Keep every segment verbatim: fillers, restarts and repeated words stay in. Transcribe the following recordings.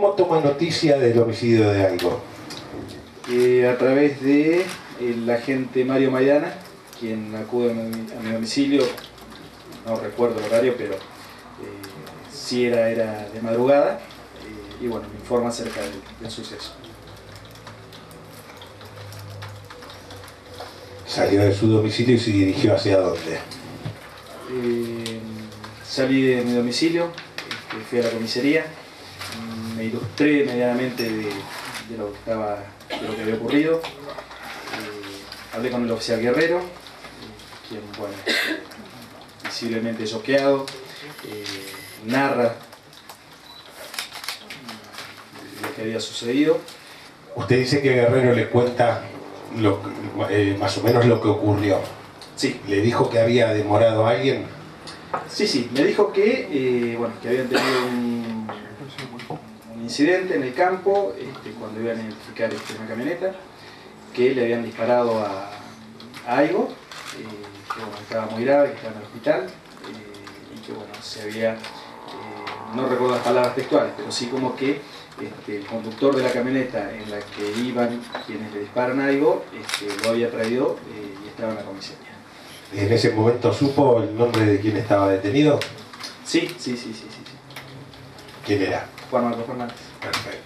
¿Cómo toma noticia del homicidio de Aigo? Eh, a través de el agente Mario Maidana, quien acude a mi, a mi domicilio, no recuerdo el horario, pero eh, sí era, era de madrugada, eh, y bueno, me informa acerca del, del suceso. Salió de su domicilio y se dirigió hacia dónde. Eh, salí de mi domicilio, este, fui a la comisaría, me ilustré medianamente de, de lo que estaba, de lo que había ocurrido. Eh, hablé con el oficial Guerrero, eh, quien, bueno, eh, visiblemente choqueado, eh, narra lo que había sucedido. Usted dice que Guerrero le cuenta lo, eh, más o menos lo que ocurrió. Sí. ¿Le dijo que había demorado a alguien? Sí, sí, me dijo que, eh, bueno, que habían tenido un, un incidente en el campo, este, cuando iban a identificar este, una camioneta, que le habían disparado a, a Aigo, eh, que bueno, estaba muy grave, que estaba en el hospital, eh, y que bueno, se había, eh, no recuerdo las palabras textuales, pero sí como que este, el conductor de la camioneta en la que iban quienes le disparan a Aigo, este, lo había traído eh, y estaba en la comisaría. ¿En ese momento supo el nombre de quien estaba detenido? Sí, sí, sí, sí, sí, sí. ¿Quién era? Juan Marcos Fernández. Perfecto.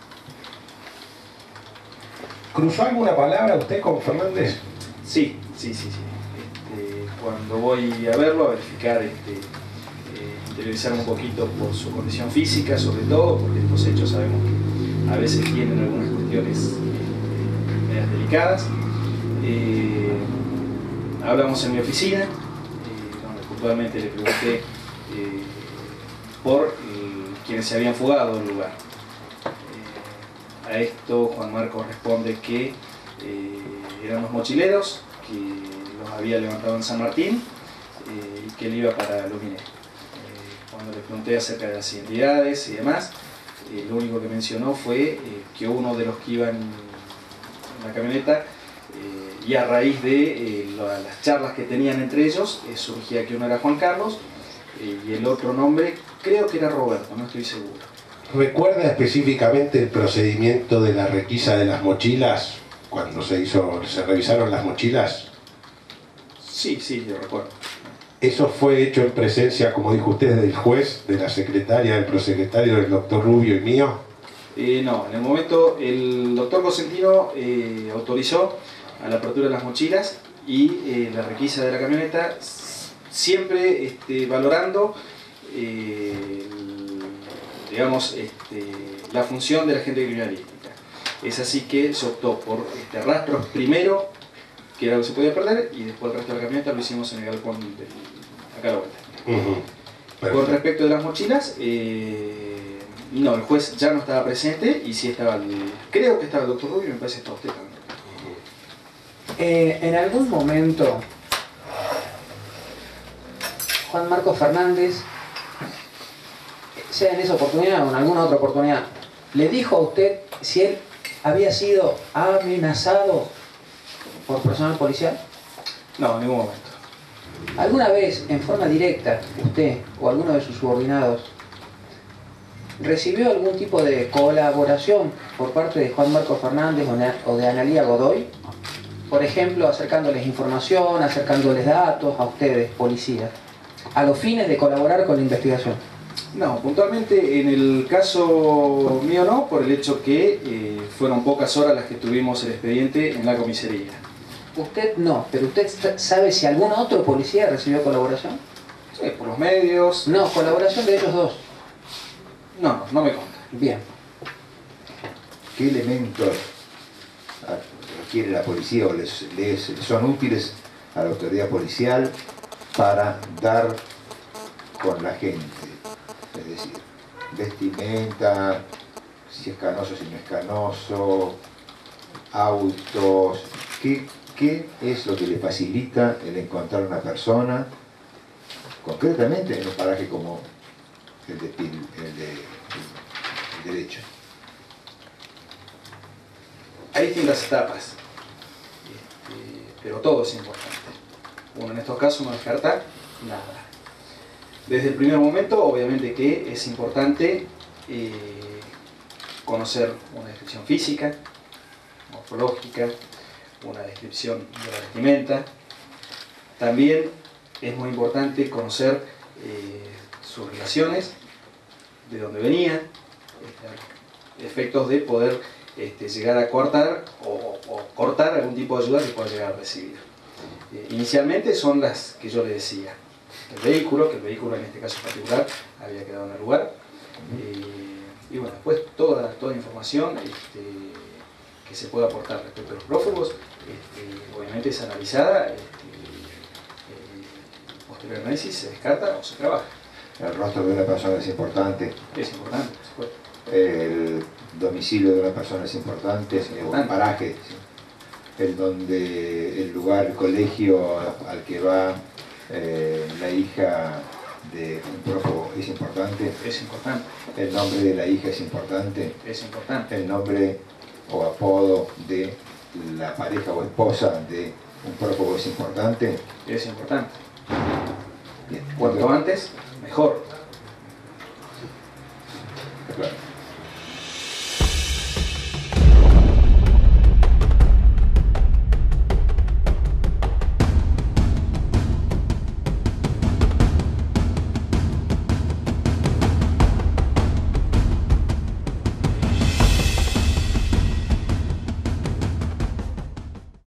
¿Cruzó alguna palabra usted con Fernández? Sí, sí, sí, sí. Este, cuando voy a verlo, a verificar, este, eh, interiorizarme un poquito por su condición física, sobre todo, porque estos hechos sabemos que a veces tienen algunas cuestiones eh, medias delicadas. Eh, hablamos en mi oficina, eh, donde puntualmente le pregunté eh, por eh, quienes se habían fugado del lugar. Eh, a esto Juan Marcos responde que eh, eran los mochileros, que los había levantado en San Martín eh, y que él iba para Luminé. Eh, cuando le pregunté acerca de las identidades y demás, eh, lo único que mencionó fue eh, que uno de los que iban en la camioneta, eh, y a raíz de eh, la, las charlas que tenían entre ellos, eh, surgía que uno era Juan Carlos eh, y el otro nombre creo que era Roberto, no estoy seguro. ¿Recuerda específicamente el procedimiento de la requisa de las mochilas? Cuando se hizo, se revisaron las mochilas. Sí, sí, yo recuerdo. ¿Eso fue hecho en presencia, como dijo usted, del juez, de la secretaria, del prosecretario, del doctor Rubio y mío? Eh, no, en el momento el doctor Cosentino eh, autorizó a la apertura de las mochilas y eh, la requisa de la camioneta, siempre este, valorando eh, digamos, este, la función de la agente criminalística. Es así que se optó por este, rastros primero, que era lo que se podía perder, y después el resto de la camioneta lo hicimos en el galpón de acá a la vuelta. Uh-huh. Con respecto de las mochilas, eh, no, el juez ya no estaba presente, y sí estaba, el, creo que estaba el doctor Rubio, y me parece que estaba usted también. Eh, en algún momento, Juan Marcos Fernández, sea en esa oportunidad o en alguna otra oportunidad, le dijo a usted si él había sido amenazado por personal policial? No, en ningún momento. ¿Alguna vez, en forma directa, usted o alguno de sus subordinados recibió algún tipo de colaboración por parte de Juan Marcos Fernández o de Analía Godoy? Por ejemplo, acercándoles información, acercándoles datos a ustedes, policías, a los fines de colaborar con la investigación. No, puntualmente en el caso mío no, por el hecho que eh, fueron pocas horas las que tuvimos el expediente en la comisaría. Usted no, pero usted sabe si algún otro policía recibió colaboración. Sí, por los medios. No, colaboración de ellos dos. No, no, no me consta. Bien. ¿Qué elementos requiere la policía o les, les son útiles a la autoridad policial para dar con la gente? Es decir, vestimenta, si es canoso, si no es canoso, autos. ¿Qué, qué es lo que le facilita el encontrar una persona, concretamente en un paraje como el de, el de, el derecho? Hay distintas etapas, este, pero todo es importante. Bueno, en estos casos no descartar nada. Desde el primer momento, obviamente que es importante eh, conocer una descripción física, morfológica, una descripción de la vestimenta. También es muy importante conocer eh, sus relaciones, de dónde venía, este, efectos de poder este, llegar a cortar o, o cortar algún tipo de ayuda que pueda llegar a recibir. Eh, inicialmente son las que yo le decía, el vehículo, que el vehículo en este caso particular había quedado en el lugar, eh, y bueno, después toda, toda información este, que se pueda aportar respecto a los prófugos, este, obviamente es analizada, este, eh, posterior análisis se descarta o se trabaja. El rostro de una persona es importante. Es importante, por supuesto. El domicilio de una persona es importante, es importante. El paraje, ¿sí? El, donde, el lugar, el colegio al que va eh, la hija de un prófugo es importante. Es importante. El nombre de la hija es importante. Es importante. El nombre o apodo de la pareja o esposa de un prófugo es importante. Es importante. Bien. Cuanto antes, mejor. Claro.